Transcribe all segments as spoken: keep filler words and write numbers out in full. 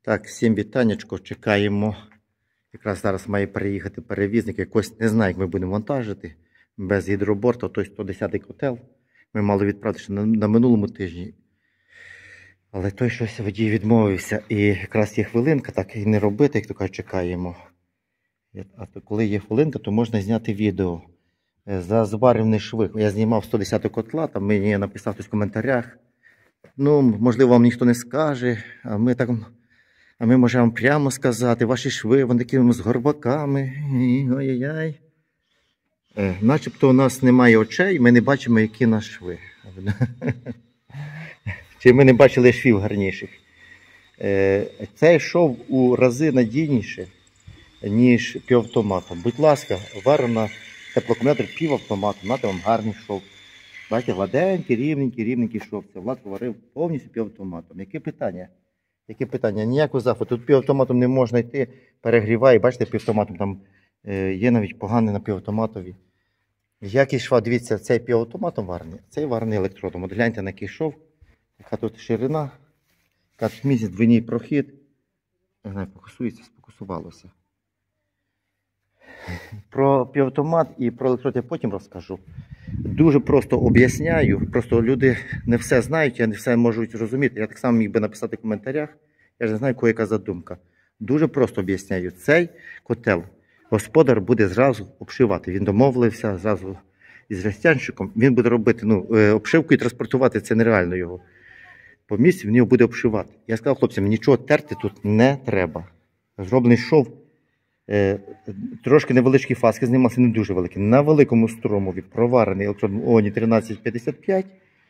Так, всім вітанечко, чекаємо. Якраз зараз має приїхати перевізник. Якось не знаю, як ми будемо вантажити без гідроборта, той сто десятий котел. Ми мали відправити ще на, на минулому тижні. Але той щось водій відмовився. І якраз є хвилинка, так і не робити, як то кажуть, чекаємо. А то коли є хвилинка, то можна зняти відео. За зварюваний шви. Я знімав сто десятого котла, там мені написав хтось в коментарях. Ну, можливо, вам ніхто не скаже, а ми так... А ми можемо прямо сказати, ваші шви, вони такими з горбаками. Ой-ой-ой. Е, начебто у нас немає очей, ми не бачимо, які наші шви. Чи ми не бачили швів гарніших. Е, цей шов у рази надійніше, ніж півавтоматом. Будь ласка, варена теплоакумулятор півавтоматом, нате вам гарний шов. Бачите, гладенький, рівненький, рівненький шов. Це Влад варив повністю півавтоматом. Яке питання? Яке питання? Ніякого заходу. Тут півавтоматом не можна йти, перегріває. Бачите, півавтоматом там е, є навіть поганий на півавтоматові. Який шва, дивіться, цей півавтоматом варений, цей варений електродом. От гляньте на який шов, яка тут ширина, яка тут місяць двійний прохід. Не знаю, фокусується, сфокусувалося. Про півавтомат і про електрод я потім розкажу. Дуже просто об'ясняю, просто люди не все знають, не все можуть зрозуміти. Я так само міг би написати в коментарях, я ж не знаю, кого яка задумка. Дуже просто об'ясняю. Цей котел господар буде зразу обшивати. Він домовився зразу із рестянщиком. Він буде робити ну, обшивку і транспортувати, це нереально його. По місці він його буде обшивати. Я сказав хлопцям, нічого терти тут не треба. Зроблений шов. Е, трошки невеличкі фаски знімалися, не дуже великі. На великому струмові проварений електродом ООНі тринадцять п'ятдесят п'ять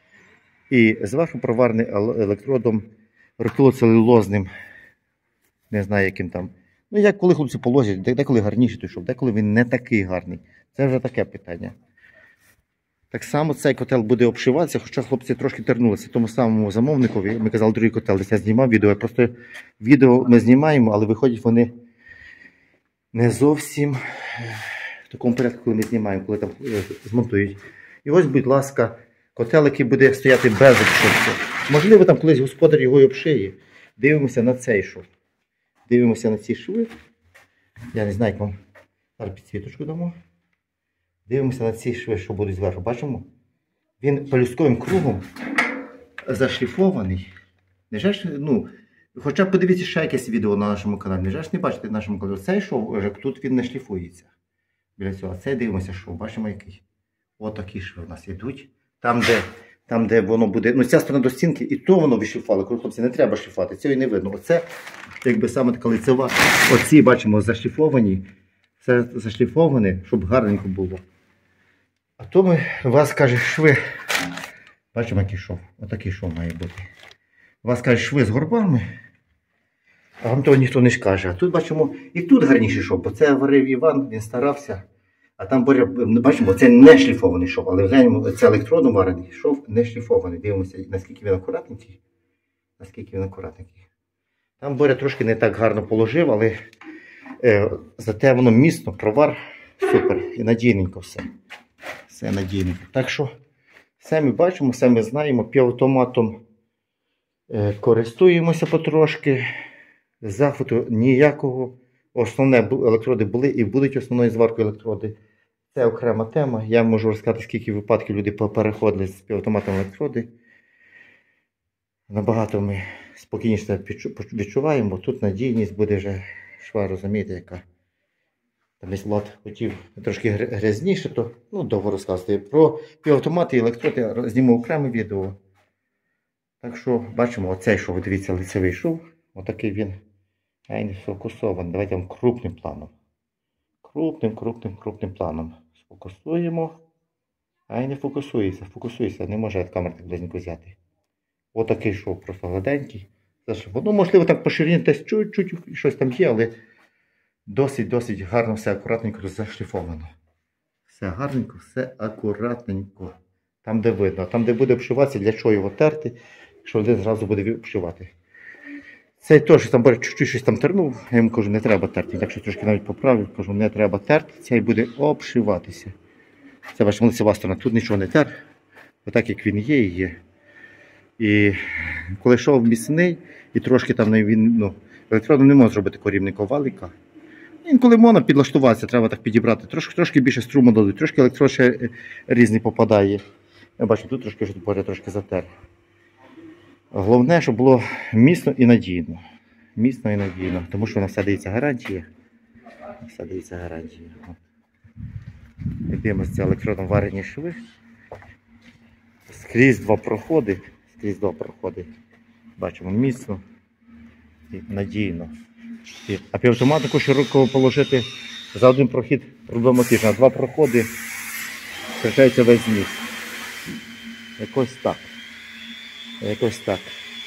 і зверху проварений електродом ротилоцелюлозним, не знаю яким там. Ну як коли хлопці положать, деколи гарніший той шов, деколи він не такий гарний. Це вже таке питання. Так само цей котел буде обшиватися, хоча хлопці трошки тернулися. Тому самому замовникові, ми казали, другий котел, десь я знімав відео, я просто відео ми знімаємо, але виходять вони не зовсім в такому порядку, коли ми знімаємо, коли там змонтують. І ось, будь ласка, котел, який буде стояти без обшивки. Можливо, там колись господар його і обшиє. Дивимося на цей шов. Дивимося на ці шви. Я не знаю, як вам зараз підсвіточку дамо. Дивимося на ці шви, що будуть зверху. Бачимо? Він пелюстковим кругом зашліфований. Не ж, ну, хоча б подивіться ще якесь відео на нашому каналі. Не ж не бачите на нашому каналі. Цей шов, тут він не шліфується. Біля цього. А цей дивимося шов. Бачимо який. Ось такі шви у нас йдуть. Там, де, там, де воно буде. Ну, ця сторона до стінки, і то воно вишліфувало. Коли хлопці, не треба шліфувати. Цього і не видно. Оце, якби саме така лицева. Оці, бачимо, зашліфовані. Це зашліфоване, щоб гарненько було. А то ми, вас каже, шви. Бачимо, який шов. Отакий шов має бути. Вас каже, шви з горбами. А вам того ніхто не скаже. А тут бачимо, і тут гарніший шов, бо це варив Іван, він старався. А там, бачимо, це не шліфований шов, але гляньмо, це електродом варений шов не шліфований. Дивимося, наскільки він акуратненький. Наскільки він акуратненький. Там Боря трошки не так гарно положив, але е, зате воно міцно, провар, супер. І надійненько все. Все надійненько. Так що, все ми бачимо, все ми знаємо, півавтоматом е, користуємося потрошки. Захвату ніякого. Основне електроди були і будуть основною зваркою електроди. Це окрема тема. Я можу розказати, скільки випадків люди переходили з півавтоматом електроди. Набагато ми спокійніше відчуваємо, бо тут надійність буде вже шва, розумієте, яка. Там десь Влад хотів трошки грязніше, то ну, довго розказувати. Про півавтомати і електроди зніму окреме відео. Так що бачимо, оцей шов, дивіться, лицевий шов. Отакий він. А не сфокусований. Давайте вам крупним планом. Крупним, крупним, крупним планом. Сфокусуємо. А й не фокусується. Фокусується. Не може камера так близько взяти. Отакий шов, просто гладенький. Ну, можливо, так по ширині десь чуть-чуть щось там є, але досить-досить гарно, все акуратненько зашліфовано. Все гарненько, все акуратненько. Там, де видно. Там, де буде обшиватися, для чого його терти, якщо один зразу буде обшивати. Цей теж там чуть-чуть щось там тернув, я йому кажу, не треба терти. Так що трошки навіть поправив, кажу, не треба терти, цей буде обшиватися. Це бачимо, лицева сторона, тут нічого не тер. Отак як він є і є. І коли шов міцний, і трошки там він, ну, Електродом не можна зробити такого рівненького валика. Інколи можна підлаштуватися, треба так підібрати. Трошки, трошки більше струму дадуть, трошки електрод ще різний попадає. Я бачу, тут трошки вже трошки затер. Головне, щоб було міцно і надійно. Міцно і надійно, тому що на все дається гарантія. На все дається гарантія. Дивимося, це електродом варені шви. Скрізь два проходи. Скрізь два проходи. Бачимо міцно і надійно. А півавтоматику широко положити за один прохід проблематично. Два проходи втрачається весь зміст. Якось так. Якось так.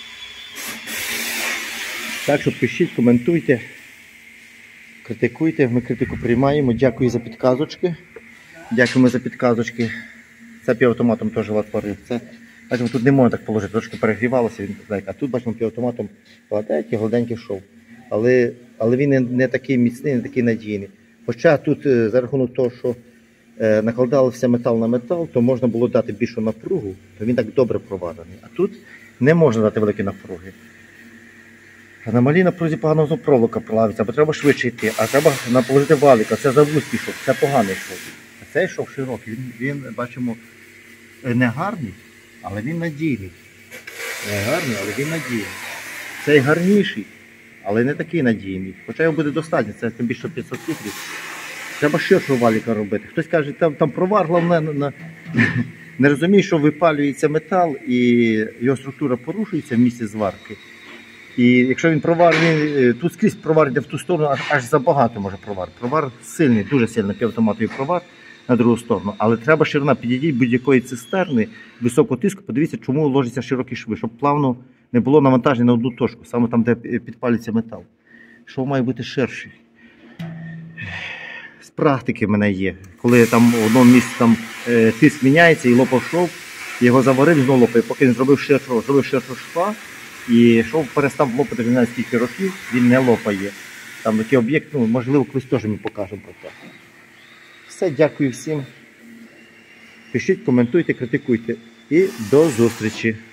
Так що пишіть, коментуйте, критикуйте. Ми критику приймаємо. Дякую за підказочки. Дякуємо за підказочки. Це півавтоматом теж ватворив. Це, бачимо, тут не можна так положити, трошки перегрівалося він. А тут бачимо півавтоматом гладенький, гладенький шов. Але, але він не, не такий міцний, не такий надійний. Хоча тут за рахунок того, що е, накладався метал на метал, то можна було дати більшу напругу, то він так добре проварений. А тут не можна дати великі напруги. А на малій напрузі погано знову проволока плавиться, бо треба швидше йти, а треба наположити валика. Це завузький шов, це поганий шов. А цей шов широкий, він, він, бачимо, не гарний, але він надійний. Не гарний, але він надійний. Цей гарніший, але не такий надійний. Хоча його буде достатньо, це тим більше п'ятсот літрів. Треба ширшого валіка робити. Хтось каже, там, там провар, головне, на, на... не розуміє, що випалюється метал і його структура порушується в місці зварки. І якщо він провар, він, тут скрізь провар йде в ту сторону, аж, аж забагато може провар. Провар сильний, дуже сильний півавтоматовий провар на другу сторону. Але треба ширина, підійдіть будь-якої цистерни, високого тиску, подивіться, чому ложаться широкі шви, щоб плавно не було навантаження на одну точку, саме там, де підпалюється метал. Шов має бути ширший. З практики в мене є, коли там в одному місці там, е, тиск міняється і лопав шов, його заварив, знову лопає, поки він зробив ширшу, зробив ширшу шва, і шов перестав лопати, не знаю скільки років, він не лопає. Там такий об'єкт, ну, можливо, колись теж ми покажемо про це. Все, дякую всім. Пишіть, коментуйте, критикуйте. І до зустрічі!